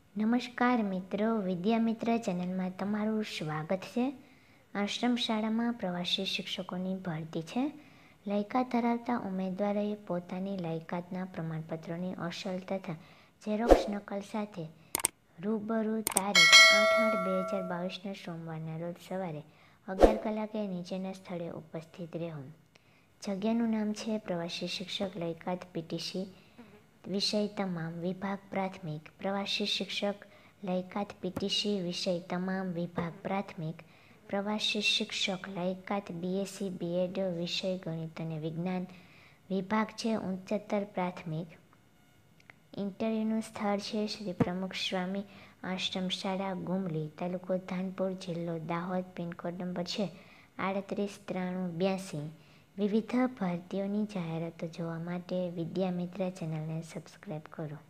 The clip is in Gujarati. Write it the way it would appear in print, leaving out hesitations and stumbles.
નમસ્કાર મિત્રો, વિદ્યામિત્ર ચેનલમાં તમારું સ્વાગત છે. આશ્રમ શાળામાં પ્રવાસી શિક્ષકોની ભરતી છે. લાયકાત ધરાવતા ઉમેદવારોએ પોતાની લાયકાતના પ્રમાણપત્રોની અસલ તથા ઝેરોક્ષ નકલ સાથે રૂબરૂ તારીખ 8/8/2022ના સોમવારના રોજ સવારે 11 કલાકે નીચેના સ્થળે ઉપસ્થિત રહેવું. જગ્યાનું નામ છે પ્રવાસી શિક્ષક, લાયકાત પીટીસી, વિષય તમામ, વિભાગ પ્રાથમિક. પ્રવાસી શિક્ષક, લાયકાત પીટીસી, વિષય તમામ, વિભાગ પ્રાથમિક. પ્રવાસી શિક્ષક, લાયકાત બીએસસી બીએડ, વિષય ગણિત અને વિજ્ઞાન, વિભાગ છે ઉચ્ચતર પ્રાથમિક. ઇન્ટરવ્યૂનું સ્થળ છે શ્રી પ્રમુખ સ્વામી આશ્રમ શાળા, ગુમલી, તાલુકો ધાનપુર, જિલ્લો દાહોદ. પિનકોડ નંબર છે 389382. વિવિધ ભરતીઓની જાહેરાતો જોવા માટે વિદ્યામિત્ર ચેનલને સબસ્ક્રાઈબ કરો.